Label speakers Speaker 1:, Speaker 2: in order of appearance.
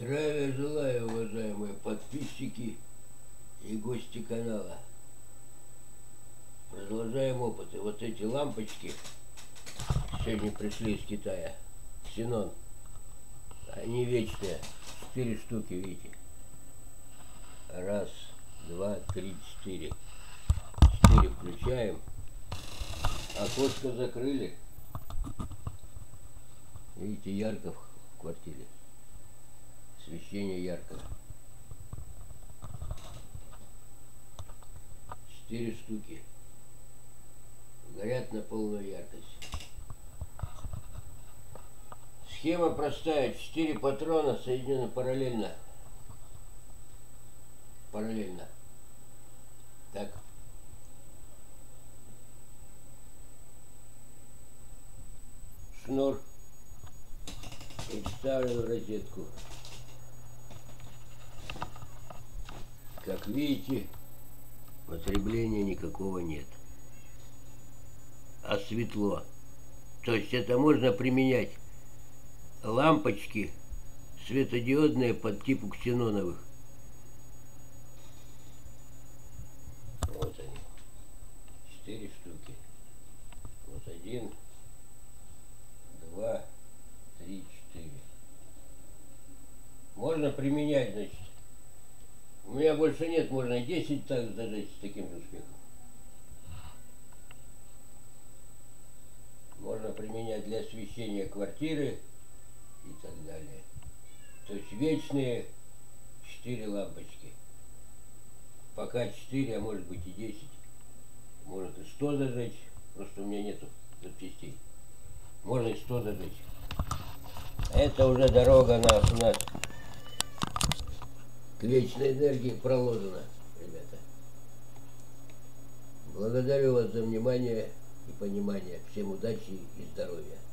Speaker 1: Здравия желаю, уважаемые подписчики и гости канала. Продолжаем опыты. Вот эти лампочки сегодня пришли из Китая. Ксенон. Они вечные. 4 штуки, видите. Раз, два, три, 4. 4 включаем. Окошко закрыли. Видите, ярко в квартире. Освещение яркое. 4 штуки. Горят на полную яркость. Схема простая. 4 патрона соединены параллельно. Так. Шнур. И вставлю в розетку. Как видите, потребления никакого нет. А светло. То есть это можно применять лампочки светодиодные под типу ксеноновых. Вот они. 4 штуки. Вот 1, 2, 3, 4. Можно применять, значит. У меня больше нет, можно и 10 так зажечь с таким же успехом. Можно применять для освещения квартиры и так далее. То есть вечные 4 лампочки. Пока 4, а может быть и 10. Может и 100 зажечь. Просто у меня нету запчастей. Можно и 100 зажечь. Это уже дорога у нас к вечной энергии проложена, ребята. Благодарю вас за внимание и понимание. Всем удачи и здоровья.